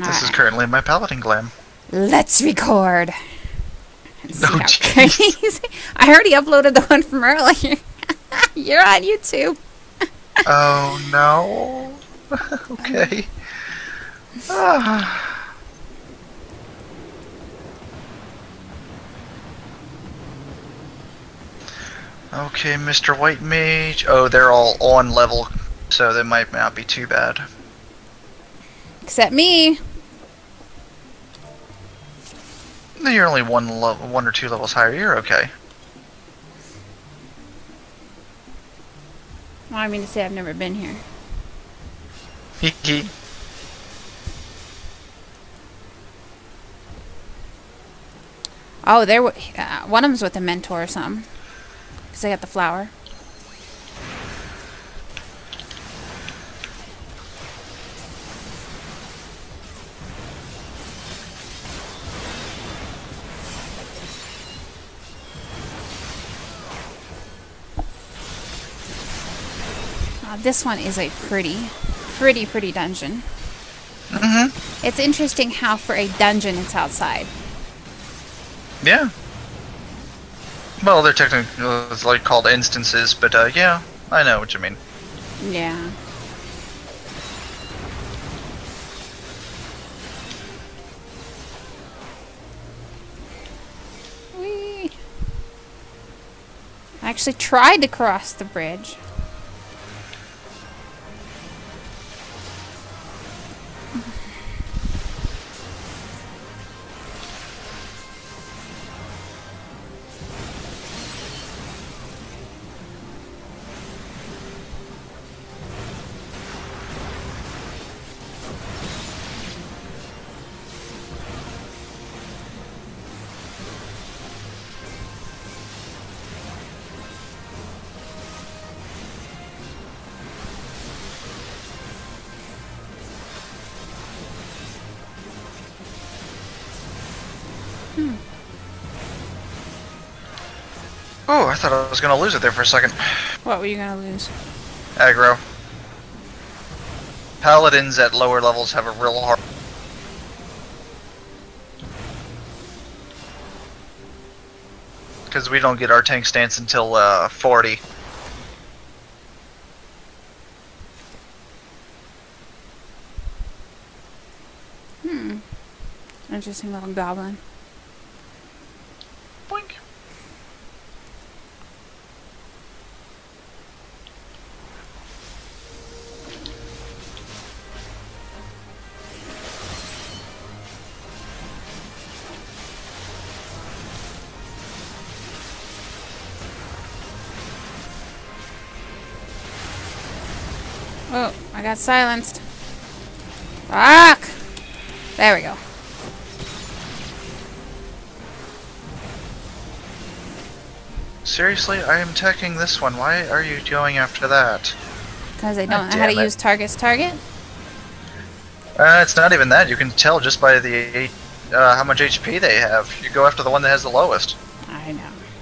This is currently my paladin glam. Let's record. No, Crazy. I already uploaded the one from earlier. You're on YouTube. Oh no. Okay. Okay, Mr. White Mage. Oh, they're all on level, so they might not be too bad. Except me. You're only one or two levels higher. You're okay. Well, I mean to say I've never been here. Hee. Oh, there. One of them's with a mentor or something. Because I got the flower. This one is a pretty dungeon. Mm-hmm. It's interesting how for a dungeon it's outside. Yeah. Well, they're technically it's like called instances, but yeah, I know what you mean. Yeah. Whee! I actually tried to cross the bridge. Oh, I thought I was gonna lose it there for a second. What were you gonna lose? Aggro. Paladins at lower levels have a real hard. Because we don't get our tank stance until 40. Interesting little goblin. Boink. Oh, I got silenced. Fuck! There we go. Seriously, I am attacking this one. Why are you going after that? Because I don't know how to use target's target? It's not even that. You can tell just by the how much HP they have. You go after the one that has the lowest. I know.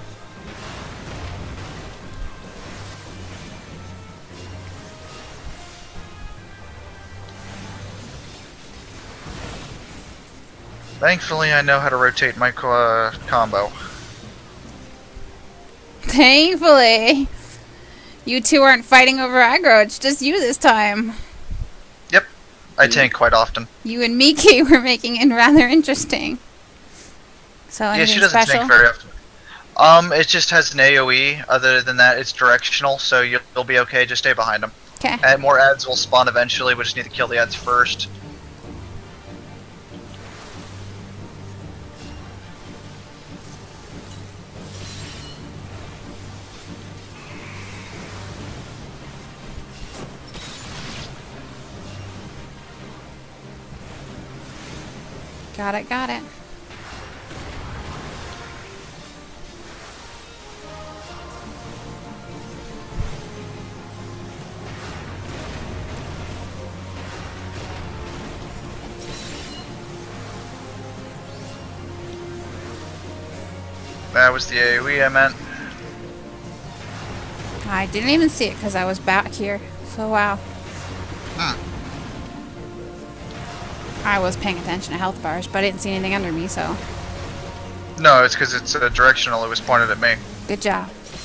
Thankfully, I know how to rotate my combo. Thankfully. You two aren't fighting over aggro. It's just you this time. Yep. I tank quite often. You and Miki were making it rather interesting. So yeah, she anything doesn't special? tank very often. It just has an AoE. Other than that, it's directional, so you'll be okay. Just stay behind them. Okay. And more ads will spawn eventually. We just need to kill the ads first. Got it, got it. That was the AoE I meant. I didn't even see it because I was back here. So wow. I was paying attention to health bars, but I didn't see anything under me, so. No, it's because it's directional. It was pointed at me. Good job.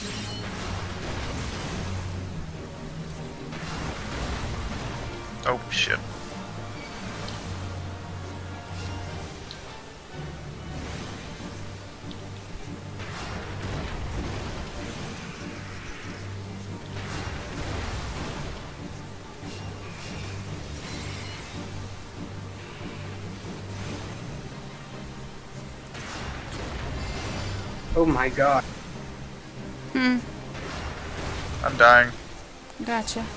Oh, shit. Oh my god. Hmm. I'm dying. Gotcha.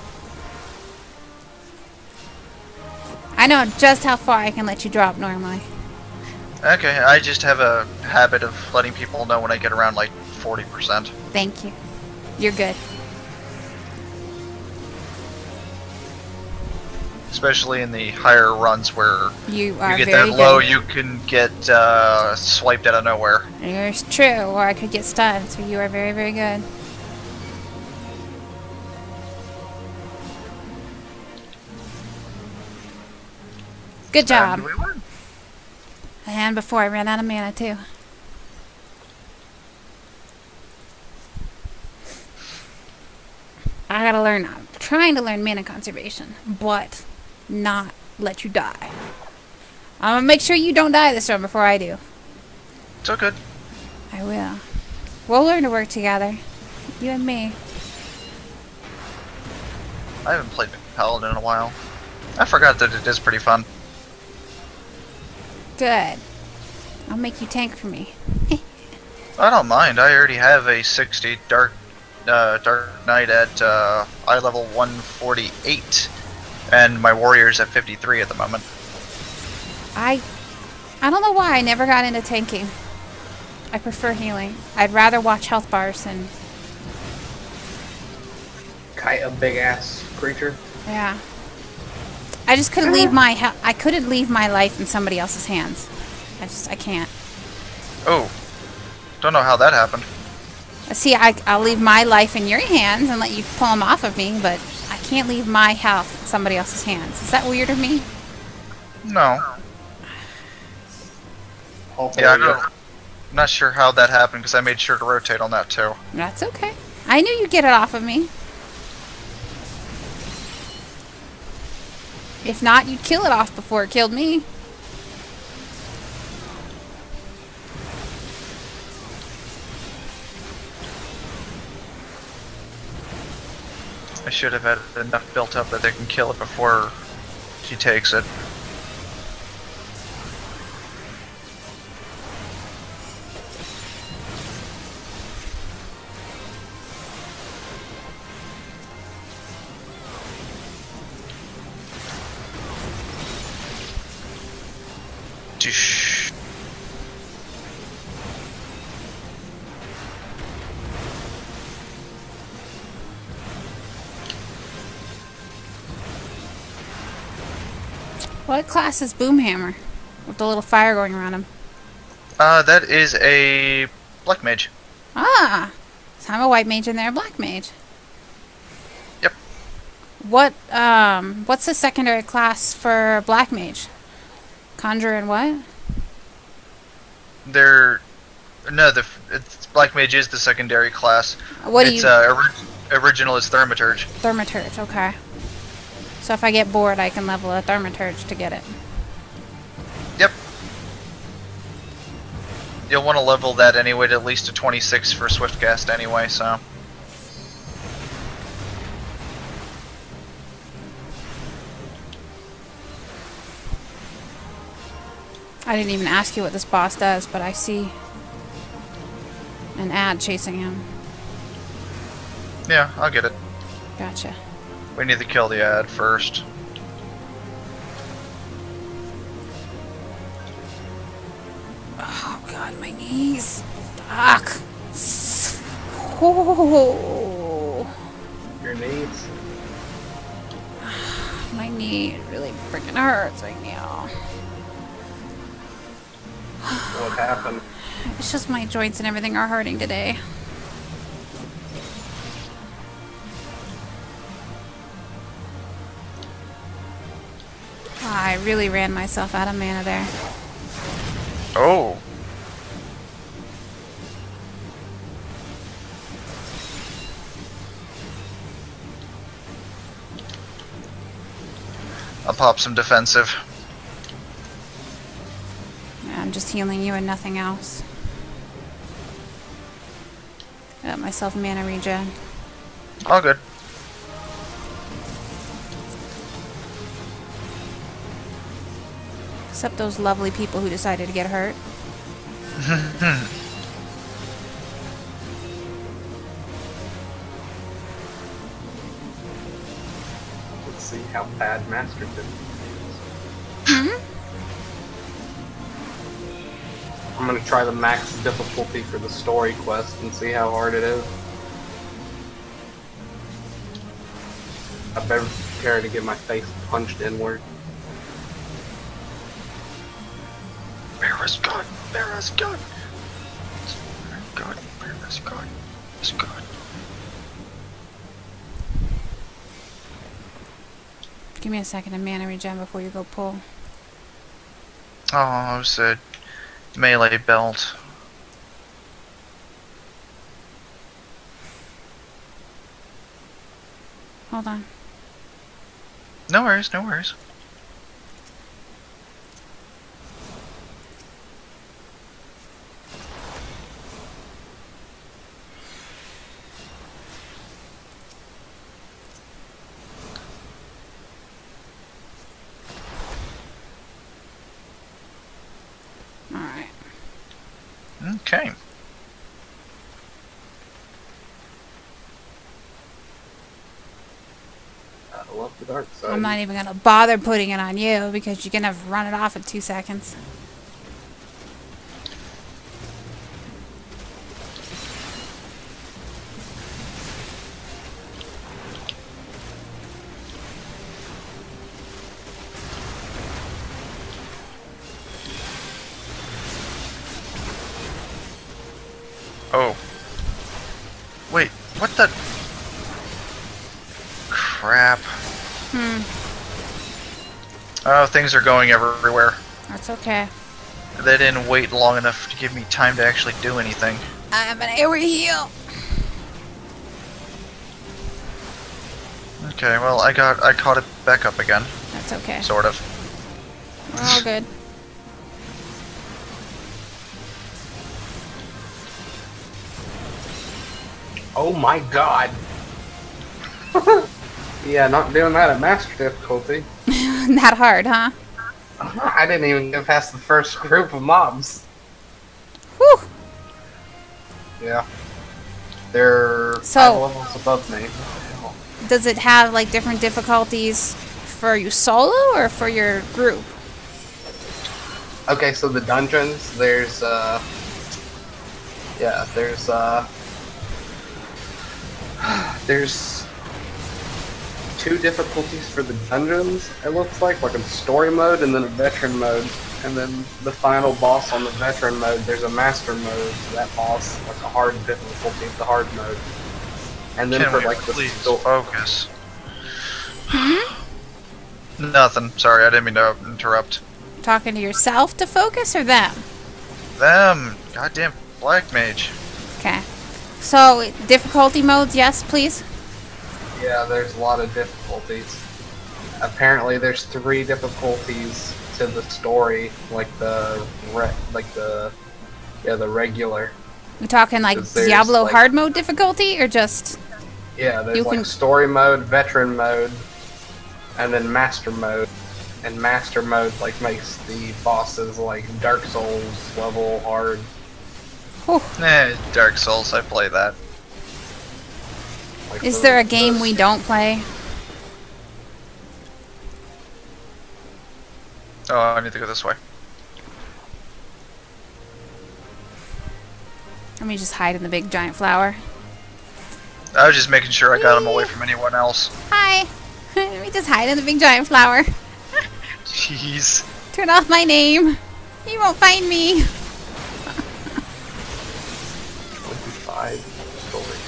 I know just how far I can let you drop normally. Okay, I just have a habit of letting people know when I get around like 40%. Thank you. You're good. Especially in the higher runs where You are you get very that low, good. you can get swiped out of nowhere. It's true, or I could get stunned, so you are very, very good. Good job. And we win. And before I ran out of mana, too. I gotta learn, I'm trying to learn mana conservation, but not let you die. I'm gonna make sure you don't die this run before I do. It's all good. I will. We'll learn to work together. You and me. I haven't played Paladin in a while. I forgot that it is pretty fun. Good. I'll make you tank for me. I don't mind. I already have a 60 Dark Knight at eye level 148, and my warrior's at 53 at the moment. I don't know why I never got into tanking. I prefer healing. I'd rather watch health bars than... Kite a big ass creature. Yeah. I just couldn't leave my... I couldn't leave my life in somebody else's hands. I can't. Oh, don't know how that happened. See, I'll leave my life in your hands and let you pull them off of me, but I can't leave my health in somebody else's hands. Is that weird of me? No. Hopefully, Yeah, I'm not sure how that happened because I made sure to rotate on that too. That's okay. I knew you'd get it off of me. If not, you'd kill it off before it killed me. I should have had enough built up that they can kill it before she takes it. Tsh. What class is Boomhammer? With the little fire going around him. That is a black mage. Ah! So I'm a white mage and they're a black mage. Yep. What's the secondary class for black mage? Conjure and what? Black mage is the secondary class. What do it's you... original is Thaumaturge. Thaumaturge, okay. So if I get bored, I can level a Thaumaturge to get it. Yep. You'll want to level that anyway to at least a 26 for Swiftcast anyway, so. I didn't even ask you what this boss does, but I see an ad chasing him. Yeah, I'll get it. Gotcha. We need to kill the ad first. Oh god, my knees. Fuck. Oh. Your knees. My knee really freaking hurts right now. What happened? It's just my joints and everything are hurting today. I really ran myself out of mana there. Oh. I'll pop some defensive. I'm just healing you and nothing else. Got myself mana regen. All good. Except those lovely people who decided to get hurt. Let's see how bad Master did. I'm gonna try the max difficulty for the story quest and see how hard it is. I better prepare to get my face punched inward. Bear's gun! Bear's gun! Bear's gun! It's good. Give me a second to mana regen before you go pull. Oh, it was a melee belt. Hold on. No worries, no worries. Alright. Okay. I love the dark side. I'm not even gonna bother putting it on you because you're gonna run it off in 2 seconds. Oh. Wait, what the crap? Oh, things are going everywhere. That's okay. They didn't wait long enough to give me time to actually do anything. I'm an area heal. Okay, well, I caught it back up again. That's okay. Sort of. We're all good. Oh my god! Yeah, not doing that at master difficulty. Not hard, huh? I didn't even get past the first group of mobs. Whew. Yeah. They're So- 5 levels above me. What Does it have like different difficulties for you solo or for your group? the hell? Okay, so the dungeons, there's there's 2 difficulties for the dungeons, it looks like a story mode and then a veteran mode. And then the final boss on the veteran mode, there's a master mode for that boss, like a hard difficulty, the hard mode. And then Can for we like the please sto- focus? Nothing. Sorry, I didn't mean to interrupt. Talking to yourself to focus or them? Them. Goddamn black mage. Okay. So, difficulty modes, yes, please? Yeah, there's a lot of difficulties. Apparently, there's 3 difficulties to the story, like the regular. We talking like 'Cause there's, Diablo like- hard mode difficulty or just... Yeah, there's You like can- story mode, veteran mode, and then master mode. And master mode like makes the bosses like Dark Souls level hard. Whew. Dark Souls, I play that. Like Is there a game we don't play? Oh, I need to go this way. Let me just hide in the big giant flower. I was just making sure I got him away from anyone else. Hi! Let me just hide in the big giant flower. Jeez. Turn off my name. You won't find me. 25 story.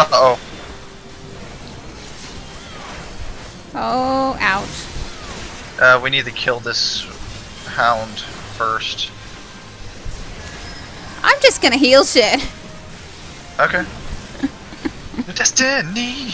Oh, ouch. We need to kill this hound first. I'm just gonna heal shit. Okay. Destiny.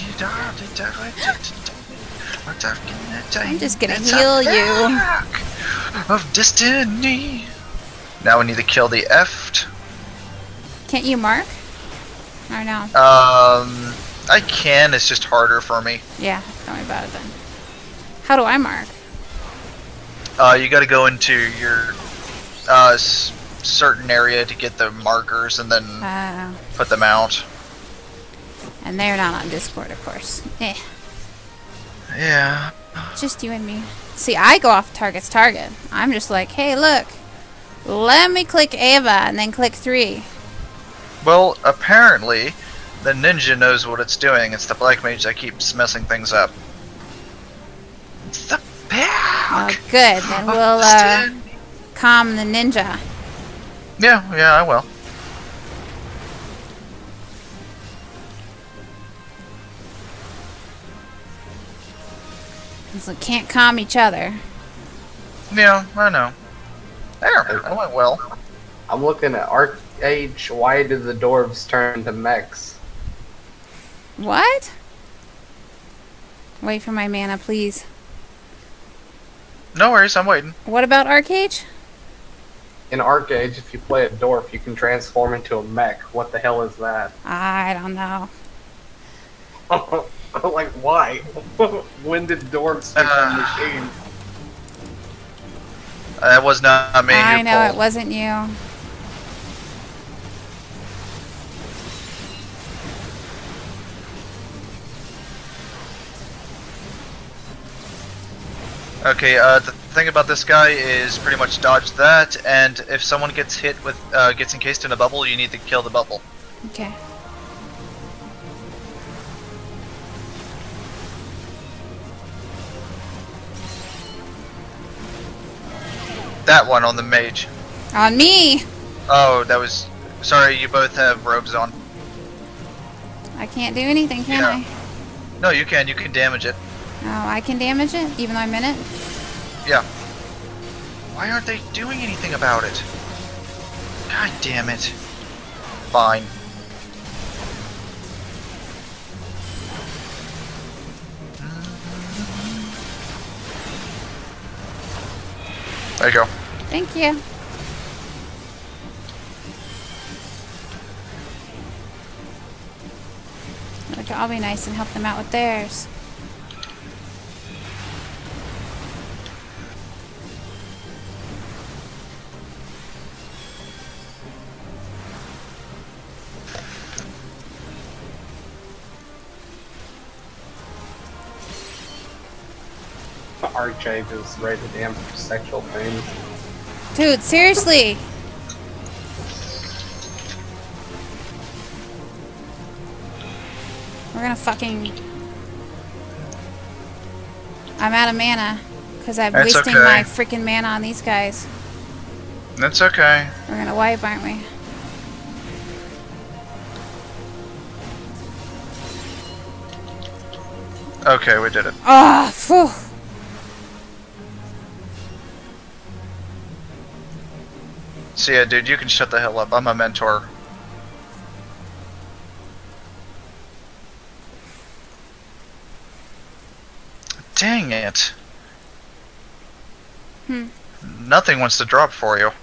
I'm just gonna heal you. Of destiny. Now we need to kill the Eft. Can't you mark? Or no? I can. It's just harder for me. Yeah, don't worry about it then. How do I mark? You got to go into your certain area to get the markers and then put them out. And they're not on Discord, of course. Eh. Yeah. Just you and me. See, I go off target's target. I'm just like, hey, look. Let me click Ava and then click 3. Well, apparently, the ninja knows what it's doing. It's the black mage that keeps messing things up. It's the Oh, pack. good. Then we'll calm the ninja. Yeah, I will. So can't calm each other. Yeah, I know. There, that went well. I'm looking at Archage. Why did the dwarves turn into mechs? What? Wait for my mana, please. No worries, I'm waiting. What about Arcage? In Archage, if you play a dwarf, you can transform into a mech. What the hell is that? I don't know. Like, why? When did dwarves become machines? That was not me. I who know it pulled. wasn't you. Okay, the thing about this guy is pretty much dodge that, and if someone gets hit with, gets encased in a bubble, you need to kill the bubble. Okay. That one on the mage. On me! Oh, that was... Sorry, you both have robes on. I can't do anything, can Yeah. No, you can damage it. I? Oh, I can damage it, even though I'm in it? Yeah. Why aren't they doing anything about it? God damn it. Fine. There you go. Thank you. Look, I'll be nice and help them out with theirs. Archage is rated M for sexual things. Dude, seriously! We're gonna fucking... I'm out of mana. Because I'm That's wasting okay. my freaking mana on these guys. That's okay. We're gonna wipe, aren't we? Okay, we did it. Ah, phew! So yeah, dude, you can shut the hell up. I'm a mentor. Dang it. Nothing wants to drop for you.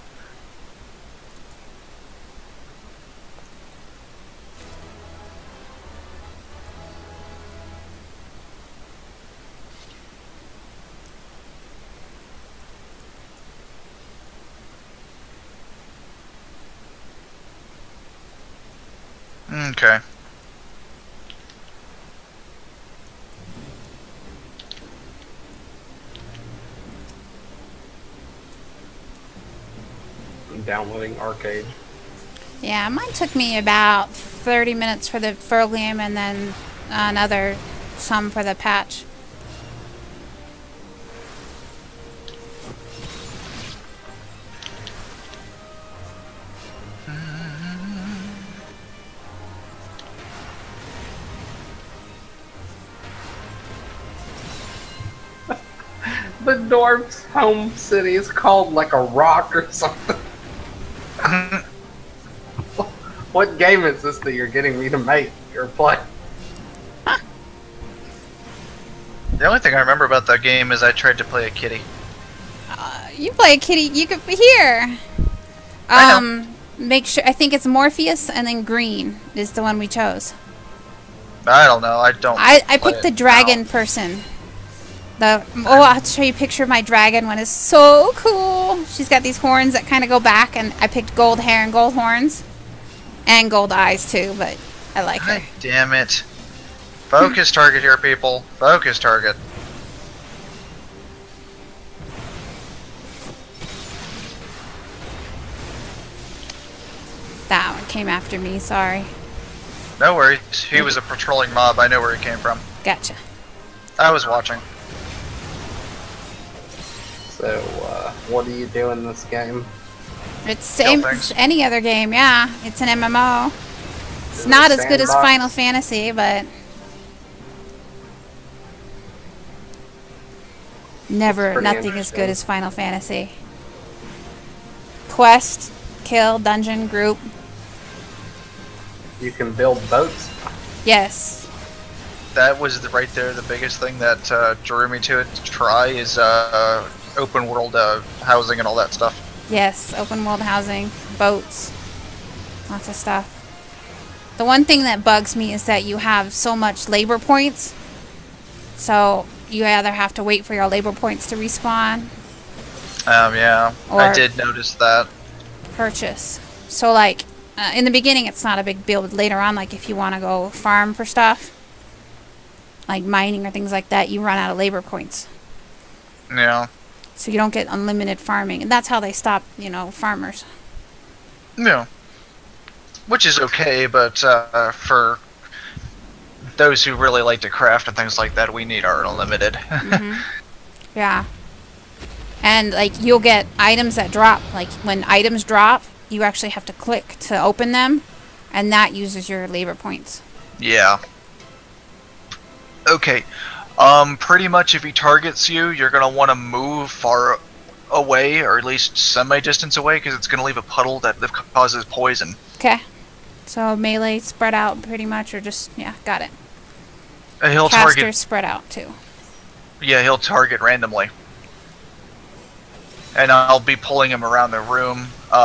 Okay. I'm downloading Arcade. Yeah, mine took me about 30 minutes for the program and then another some for the patch. the dwarf's home city is called like a rock or something. What game is this that you're getting me to make or play? The only thing I remember about that game is I tried to play a kitty. You play a kitty. You could be here. I know. Make sure. I think it's Morpheus, and then green is the one we chose. I don't know. I don't. I play picked the it dragon now. person. I'll show you a picture of my dragon one. Is so cool. She's got these horns that kind of go back, and I picked gold hair and gold horns, and gold eyes too. But I like her. God damn it! Focus target here, people. Focus target. That one came after me. Sorry. No worries. He was a patrolling mob. I know where he came from. Gotcha. I was watching. So, what do you do in this game? It's same things. as any other game. Yeah, it's an MMO. It's Is it not a as good as sandbox? Final Fantasy, but never pretty nothing as interesting. good as Final Fantasy. Quest, kill, dungeon, group. You can build boats. Yes. That was right there. The biggest thing that drew me to it to try is open world housing and all that stuff. Yes, open world housing, boats, lots of stuff. The one thing that bugs me is that you have so much labor points. So you either have to wait for your labor points to respawn, Yeah, Or- I did notice that. purchase. So like, in the beginning it's not a big deal, but later on, like if you want to go farm for stuff, like mining or things like that, you run out of labor points. Yeah, So you don't get unlimited farming. And that's how they stop, farmers. yeah. Which is okay, but for those who really like to craft and things like that, we need our unlimited. Yeah. And like you'll get items that drop. Like when items drop, you actually have to click to open them, and that uses your labor points. Yeah. Okay. Pretty much if he targets you, you're gonna want to move far away, or at least semi-distance away, because it's gonna leave a puddle that causes poison. Okay. So melee spread out pretty much, or just got it. He'll Casters target. spread out too. Yeah, he'll target randomly. And I'll be pulling him around the room.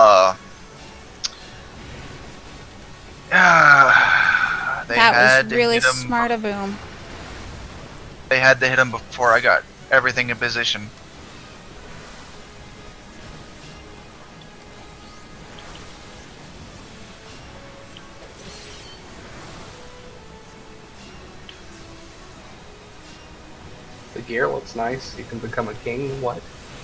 They That had was to really hit him. smart of Boom. They had to hit him before I got everything in position. The gear looks nice. You can become a king. What?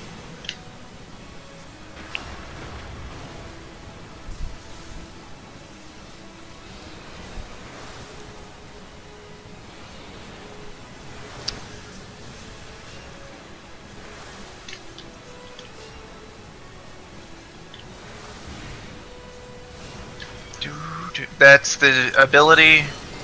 That's the ability.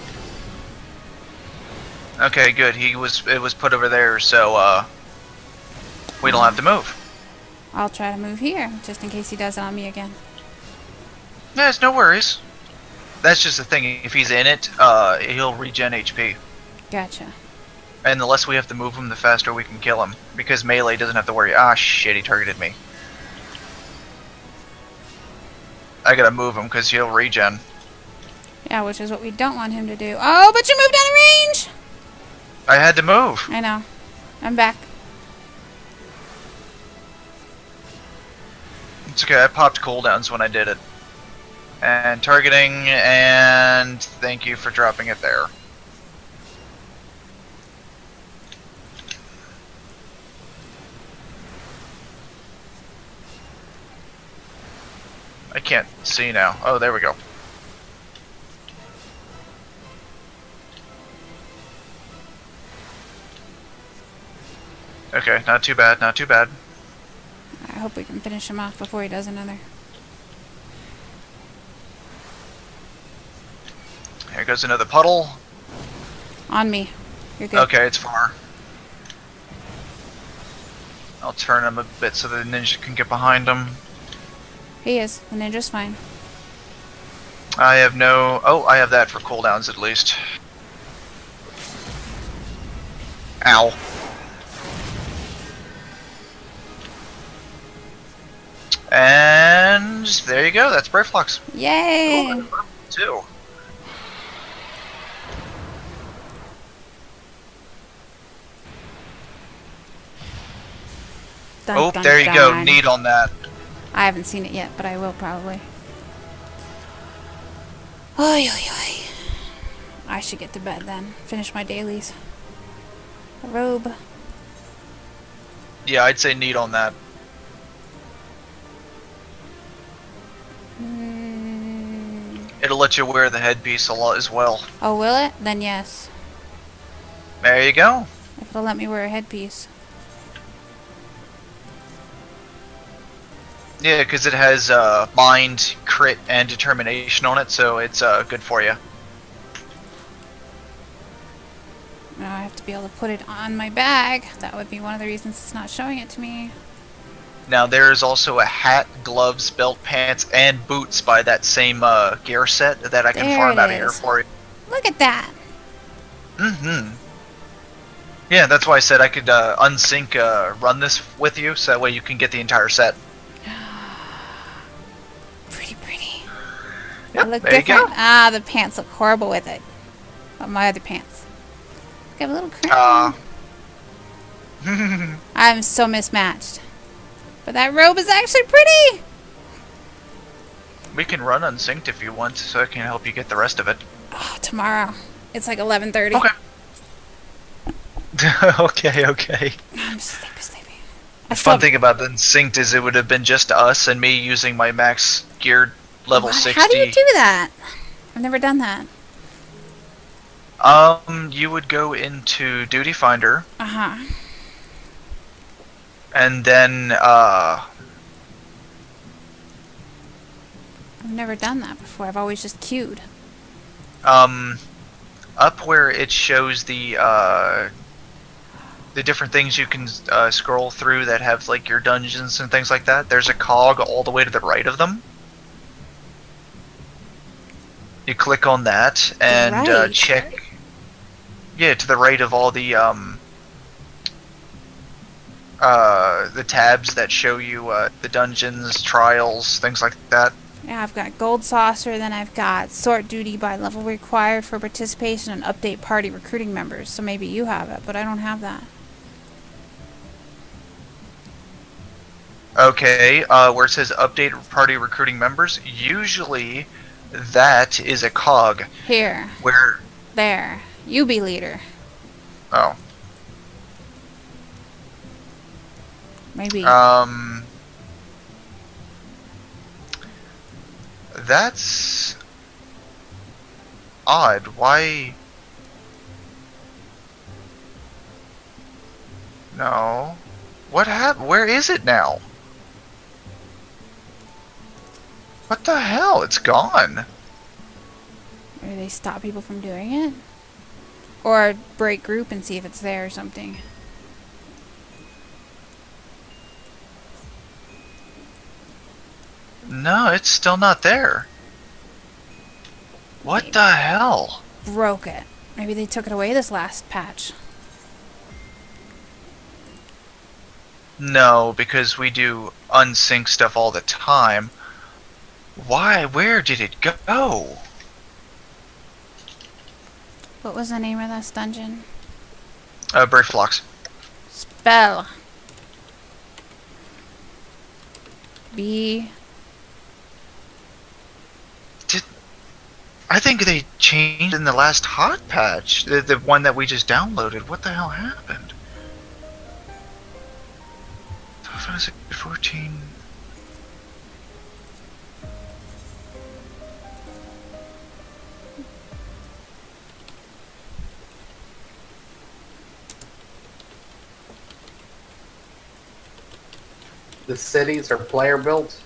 Okay, good. It was put over there, so we don't have to move. I'll try to move here, just in case he does it on me again. Yeah, it's no worries. That's just the thing. If he's in it, he'll regen HP. Gotcha. And the less we have to move him, the faster we can kill him. Because melee doesn't have to worry. Ah, shit, he targeted me. I gotta move him because he'll regen. Yeah, which is what we don't want him to do. Oh, but you moved out of range! I had to move. I know. I'm back. It's okay, I popped cooldowns when I did it. And targeting, and thank you for dropping it there. I can't see now. Oh, there we go. Okay, not too bad, not too bad. I hope we can finish him off before he does another. Here goes another puddle. On me. You're good. Okay, it's far. I'll turn him a bit so the ninja can get behind him. He is. The ninja's fine. I have no... Oh, I have that for cooldowns at least. Ow. And there you go. That's Brayflox. Yay! Ooh, two. Dun, Oh, dun, there you go. dun. Need on that. I haven't seen it yet, but I will probably. Oy, oy, oy. I should get to bed then. Finish my dailies. A robe. Yeah, I'd say need on that. It'll let you wear the headpiece a lot as well. Oh, will it? Then yes. There you go. If it'll let me wear a headpiece. Yeah, because it has mind, crit, and determination on it, so it's good for you. Now I have to be able to put it on my bag. That would be one of the reasons it's not showing it to me. Now there's also a hat, gloves, belt, pants, and boots by that same gear set that I can There farm it out of here is. for you. Look at that. Mm-hmm. Yeah, that's why I said I could unsync run this with you, so that way you can get the entire set. Pretty. Yep, They look there you different. go. Ah, the pants look horrible with it. But my other pants. Look, I have a little crown. I'm so mismatched. But that robe is actually pretty. We can run unsynced if you want, so I can help you get the rest of it. Oh, tomorrow. It's like 11:30. Okay. okay. I'm sleepy. The fun thing about the unsynced is it would have been just us and me using my max geared level 60. How do you do that? I've never done that. You would go into Duty Finder. Uh-huh. And then, I've never done that before. I've always just queued. up where it shows the different things you can scroll through that have like your dungeons and things like that, there's a cog all the way to the right of them. You click on that and Right. check. Yeah, to the right of all the tabs that show you the dungeons, trials, things like that. Yeah, I've got Gold Saucer, then I've got Sort Duty by level required for participation and update party recruiting members. So maybe you have it, but I don't have that. Okay, where it says update party recruiting members, usually that is a cog. Here. Where... There. You be leader. Oh. Maybe. That's odd. Why? No. What happened? Where is it now? What the hell? It's gone. Maybe they stop people from doing it? Or break group and see if it's there or something. No, it's still not there. What the hell? Broke it. Maybe they took it away this last patch. No, because we do unsync stuff all the time. Why? Where did it go? What was the name of this dungeon? Brayflox. Spell. B. I think they changed in the last hot patch, the one that we just downloaded. What the hell happened? 14. The cities are player built.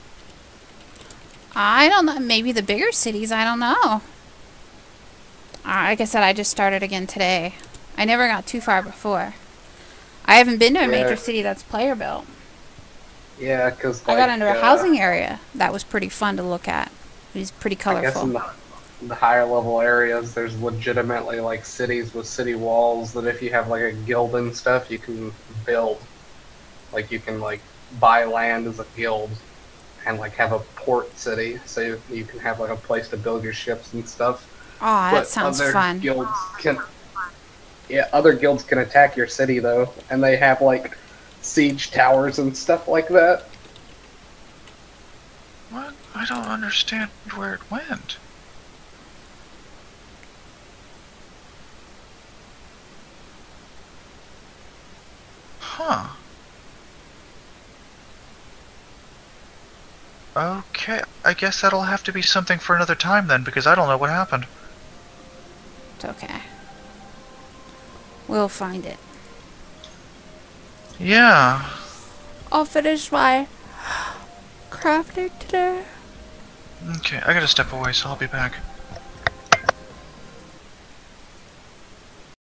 I don't know. Maybe the bigger cities. I don't know. Like I said, I just started again today. I never got too far before. I haven't been to a Yeah. major city that's player built. Yeah, because I got into a housing area that was pretty fun to look at. It was pretty I guess colorful. in the higher level areas, there's legitimately like cities with city walls that if you have like a guild and stuff, you can build. Like you can like buy land as a guild and like have a port city, so you can have like a place to build your ships and stuff. Aw, that But sounds other fun. guilds can, yeah, other guilds can attack your city though, and they have like siege towers and stuff like that. What? I don't understand where it went. Huh. Okay, I guess that'll have to be something for another time then, because I don't know what happened. It's okay. We'll find it. Yeah. I'll finish my crafting today. Okay, I gotta step away, so I'll be back.